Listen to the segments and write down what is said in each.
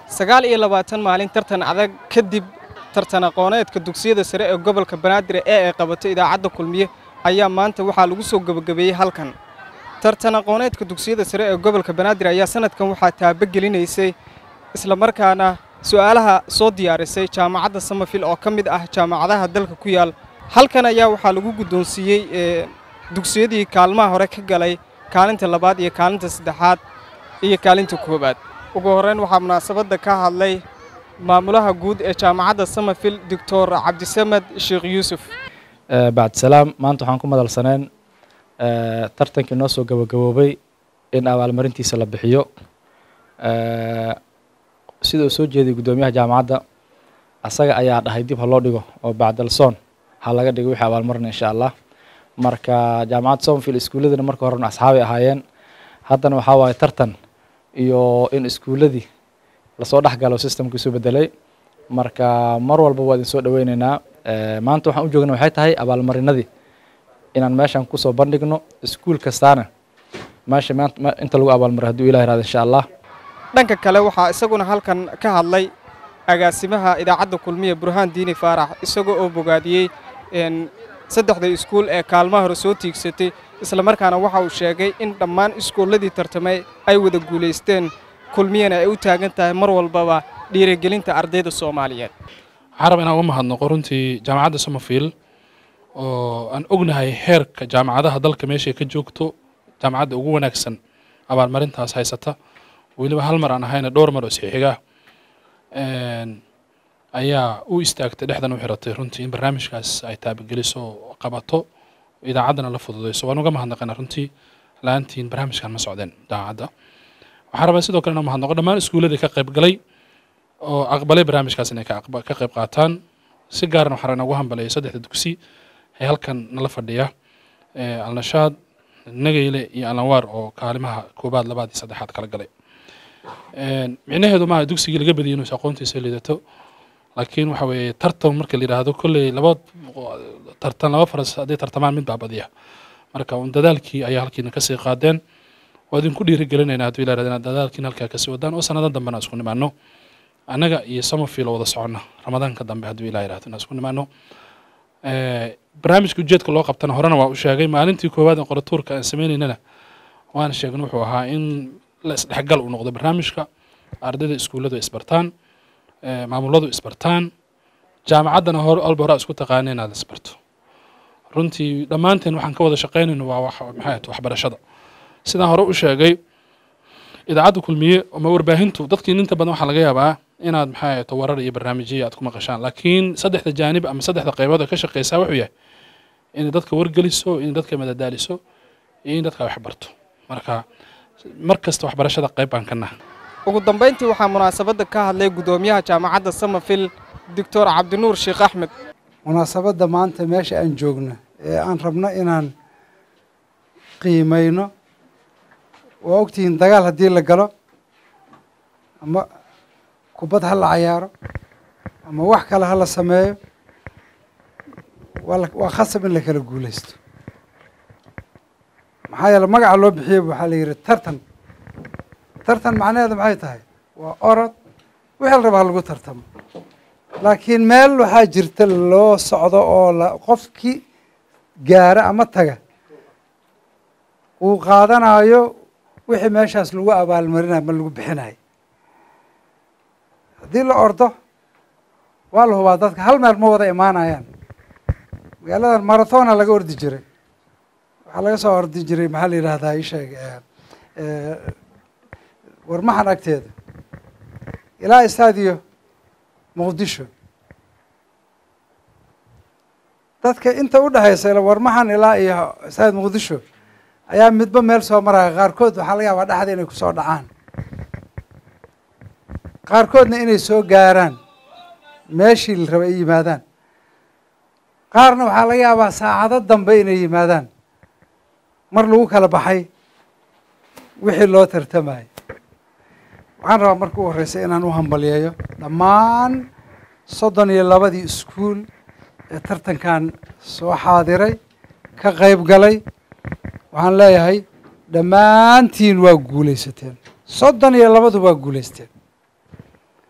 29 maalin tartan adag kadib tartan aqooneedka dugsiyada sare ee gobolka Banaadir ee ay qabatay idaacadda Kulmiye ayaa maanta waxaa lagu soo gabagabeeyay halkan. Tartan aqooneedka dugsiyada sare ee gobolka Banaadir ayaa sanadkan waxaa taabagelinaysay isla markaana su'aalaha soo diyaarisay jaamacadda Samafil oo ka mid ah jaamacadaha dalka ku yaal. Halkan ayaa waxaa lagu guddoonsiiyay dugsiyadii kaalmaha hore ka galay kaalinta labaad iyo kaalinta saddexaad iyo kaalinta koobaad. ugu horreyn waxaa munaasabadda ka hadlay maamulaha guud ee jaamacadda Samafil Dr. Cabdisamed Sheekh Yuusuf. بعد سلام maanta waxaan ku madalsaneen tartankii noo soo gabagaboobay in abaalmarintiisa la bixiyo sida uu soo jeeday gudoomiyaha jaamacadda asaga ayaa dhahay dib loo dhigo oo bacdalsoon ha laga dhigo wixii abaalmarin insha Allah marka jaamacadda Samafil iskuuladana marka horena asxaabay ahaayeen haddana waxa waaye tartan iyo in iskuuladii la soo dhaxgalo systemkiisu bedelay marka mar walba waa idin soo dhaweynaynaa maanta waxaan u joognaa waxay tahay abaalmarinadii inaan meeshan ku soo bandhigno iskuul kastaana meesha inta lagu abaalmaro hadduu Ilaahay raado insha Allah. dhanka kale waxaa isaguna halkan ka hadlay agaasimaha idaacadda Kulmiye Burhaan Diini Faarax isagoo oo bogaadiyay saddexda iskuul ee kaalmaha hore soo tiigsatay isla markaana waxa uu sheegay in dhammaan iskuuladii tartamay ay wada guuleysteen Kulmiyana ay u taagan tahay mar walbaba dhiirigelinta ardayda Soomaaliyeed. waxaan rabaa inaan uga mahadnaqo runtii jaamacadda Samafil oo aan ognahay heerka jaamacadaha dalka meesha ka joogto jaamacadda ugu wanaagsan abaalmarintaas haysata weliba hal mar aan ahayna dhowr mar oo saxiixiga ayaa u istaagtay dhexdan u xiratay runtii in barnaamijkaas ay taabageliso qabato idaacaddana la fududeyso waan uga mahadnaqaynaa runtii laantiin barnaamijkan ma socdeen idaacadda waxaan rabaa sidoo kale inaan mahadnaqo dhammaan iskuuladii ka qayb galay oo aqbalay barnaamijkaas inay ka qayb qaataan si gaarna waxaan rabaa ugu hambalyeeyo saddexda dugsi ee halkan nala fadhiya Alnashaad Nageyle iyo Alanwaar oo kaalimaha koobaad labaad iyo saddexaad kala galay micnaheedu ma dugsiga laga badiyay inuu aqoontiisa liidato laakiin waxa weeye tartan marka la yiraahdo kulli laba faras haday tartamaan mid baabadiya marka dadaalkii ayaa halkiina ka sii qaadeen waa idinku dhiirigelinaynaa haddii la yiraahdo dadaalkiina halkaa ka sii wadaan oo sanadadan dambana isku nimaano annaga iyo Samafil wada soconna ramadaanka dambe haddii la yiraahdo isku nimaano barnaamijka ujeedka loo qabtana horena waa u sheegay maalintii koowaad ee qoratuurka aan sameeynayna waan sheegnay wuxuu ahaa in la isdhexgal u noqdo barnaamijka ardayda iskuuladu isbartaan maamuladu isbartaan jaamacaddana hore isku taqaaneen aad isbarto runtii dhammaanteen waxaan ka wada shaqeynayno waa waxbarashada sidaan hore u sheegay idaacadda Kulmiye ama warbaahintu dadkii inta badan waxa laga yaabaa inaad warar iyo barnaamijyo aad ku maqashaan laakiin saddexda jaanib ama saddexda qaybood ka shaqeysa wuxuu yahay in dadka wargeliso in dadka madadaaliso iyo in dadka wax barto markasta waxbarashada qayb baan ka nahay. ugu dambeyntii waxaa munaasabadda ka hadlay gudoomiyaha jaamacadda Samafil Dr. Cabdinuur Sheekh Axmed. munaasabadda maanta meesha aan joogno ee aan rabno inaan qiimayno waa ogtihiin dagaal haddii la galo ama kubad ha la cayaaro ama wax kale ha la sameeyo waa khasab in la kala guulaysto maxaa yeele magaca loo bixiyey waxaa la yidhi tartan macnaheedu maxay tahay waa orod wixii la rabaa lagu tartamo laakiin meel waxaa jirta loo socdo oo qofkii gaara ama taga uu qaadanayo wixii meeshaas lagu abaalmarinayo ma lagu bixinayo haddii la ordo waa la hubaa dadka hal meel ma wada imaanayaan magaaladan marathona laga ordi jiray waxaa laga soo ordi jiray maxaa la yidhaahdaa ii sheeg warmaxan agteeda ilaa istaadiyo Muqdisho dadka inta u dhaxaysa warmaxan ilaa iyo istaad Muqdisho ayaa midba meel soo maraya qaarkood waxaa laga yaabaa dhaxda inay ku soo dhacaan qaarkoodna inay soo gaaraan meeshii la rabay yimaadaan qaarna waxaa laga yaabaa saacado dambe inay yimaadaan mar lagu kala baxay wixii loo tartamay waxaan rabaa marka u horreysay inaan u hambalyeeyo dhammaan 32 iskuul ee tartankan soo xaadiray ka qayb galay waxaan leeyahay dhammaantiin waa guulaysateen 32 waa guulaysteen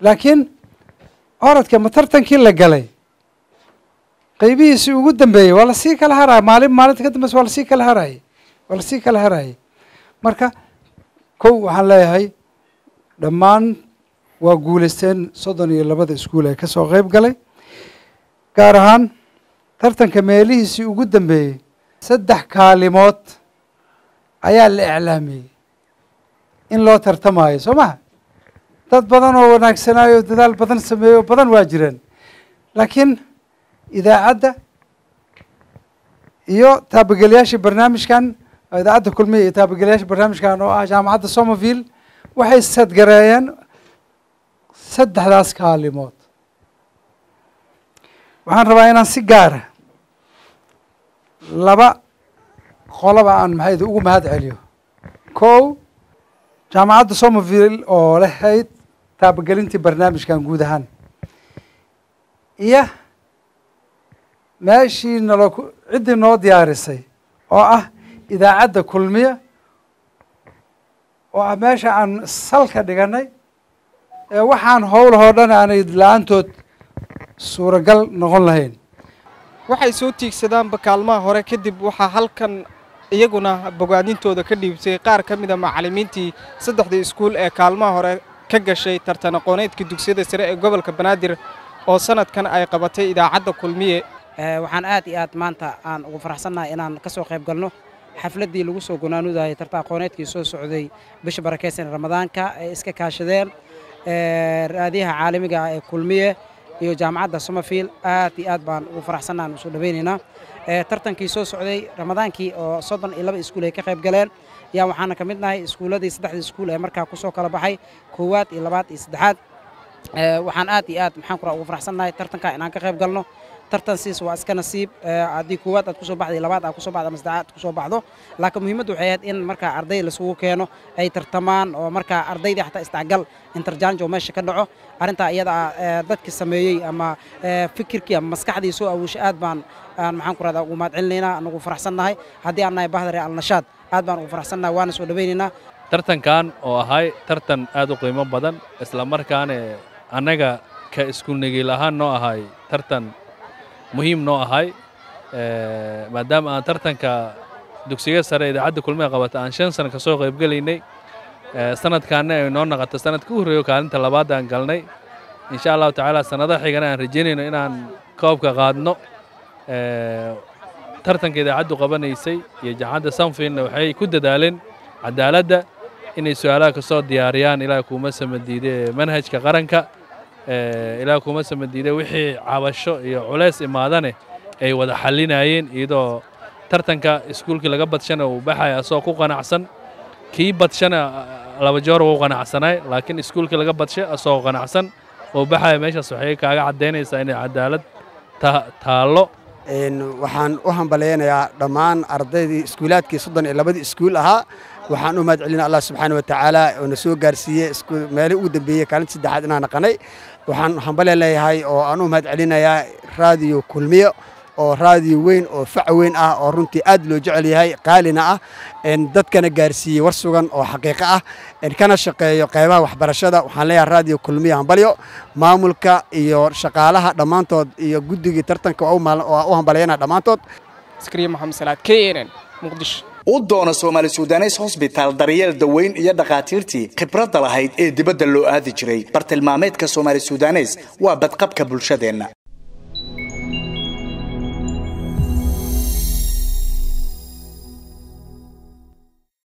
laakiin orodka ma tartankii la galay qaybihiisii ugu dambeeyey waa lasii kala haraya maalinta ka dambeysa waa lasii kala harayay marka kow waxaan leeyahay dhammaan waa guulaysteen 32 iskuul ee ka soo qayb galay gaar ahaan tartanka meelihiisii ugu dambeeyey 3 kaalimood ayaa la iclaamiyey in loo tartamayo soo maha dad badan oo wanaagsanaayo dadaal badan sameeyo badan waa jireen laakiin idaacadda iyo taabagelayaasha barnaamijkan idaacadda kulmiye iyo taabagelayaasha barnaamijkan oo ah jaamacadda Somerville waxay sadgareeyeen 3daas kaalimood waxaan rabaa inaan si gaara 2 qoloba aan ugu mahad celiyo kow jaamacadda Somerville oo lahayd taabagelintii barnaamijkan guud ahaan iyo meeshii ciddii noo diyaarisay oo ah idaacadda kulmiye oo ah meesha aan salka dhiganay ee waxaan howlahoo dhan aanay la-aantood suuragal noqon lahayn waxay soo tiigsadaanba kaalmaha hore kadib waxaa halkan iyaguna bogaadintooda ka dhiibtay qaar ka mid a macallimiintii 3 iskuul ee kaalmaha hore ka gashay tartan aqooneedka dugsiyada sare ee gobolka Banaadir oo sanadkan ay qabatay idaacadda kulmiye waxaan aad iyo aad maanta aan ugu faraxsanahay inaan ka soo qayb galno xafladii lagu soo gunaanudahay tartan aqooneedkii soo socday bisha barakeysan Ramadaanka ay iska kaashadeen raadiyaha caalamiga ah ee kulmiye iyo jaamacadda Somerville aad iyo aad baan ugu faraxsanahay soo dhaweynayna tartankii soo socday Ramadaankii oo 32 iskuul ay ka qayb galeen yaa waxaana ka mid nahay iskuuladii 3 iskuul ee markaa ku soo kala baxay koowaad iyo labaad iyo saddexaad waxaan aad iyo aad maxaan ku ugu faraxsanahay tartanka inaan ka qayb galno tartan siis waa iska nasiib haddii koowaad aad ku soo baxday labaad aad ku soo baxdo ama saddexaad ku soo baxdo laakiin muhiimaddu waxay ahayd in markaa arday la isugu keeno ay tartamaan oo markaa ardaydii xataa isdhexgal interjanjo meesha ka dhaco arrintaa iyada dadka sameeyey ama fikirkii ama maskaxdii soo awooshay aad baan maxaan ku radaa ugu mahadcelinaynaa anagu faraxsannahay haddii aan nahay bahdare al-nashaad aad baan ugu faraxsannahay waana soo dhawaynaynaa tartankan oo ahay tartan aad u qiimo badan isla markaana annaga ka iskuulnigiil ahaan noo ahay tartan muhiim noo ahay maadaama aan tartanka dugsiga sare idaacadda kulmiye qabata aan 5 sano ka soo qayb galaynay sanadkaana ay noo noqoto sanadka u horeeyo kaalinta labaad aan galnay insha Allah taala sanadaha xigana aan rajaynayno inaan koobka qaadno tartanka idaacaddu qabanaysay iyo jaamacadda Somerville waxay ku dadaaleen cadaaladda inay su'aalaha ka soo diyaariyaan ilaa kuma samadiiday manhajka qaranka ilaa kuma samadiiday wixii cabasho iyo culays imaadane ay wada xalinayeen iyadoo tartanka iskuulkii laga badshana uu baxay asoo ku qanacsan kii badshana laba joor uu qanacsanay laakiin iskuulkii laga badshay asoo qanacsan oo baxay meeshaas waxay kaaga cadeynaysaa inay cadaalad taalo waxaan u hambaleynayaa dhammaan ardaydii iskuulaadkii 32 iskuul ahaa waxaan u mahadcelinaa Allah subxaanahu wa ta'ala oo na soo gaarsiiyay meelii ugu dambeeyay kaalinta saddexaad inaan naqanay waxaan hambaleynayaa oo aan u mahadcelinayaa raadiyo kulmiye oo raadiyo weyn oo fac weyn ah oo runtii aad loo jecel yahay qaalina ah dadkana gaarsiiyay war sugan oo xaqiiqo ah kana shaqeeyo qaybaha waxbarashada waxaan leeyahay raadiyo kulmiye hambalyo maamulka iyo shaqaalaha dhammaantood iyo guddiga tartanka oo u hambaleyna dhammaantood Iskariye Maxamed Salaad KNN Muqdisho u doona Soomaali Suudaneys Hospital daryeel daweyn iyo dhaqaatiirtii khibradda lahayd ee dibadda loo aadi jiray bartilmaameedka Soomaali Suudaneys waa badqabka bulshadeena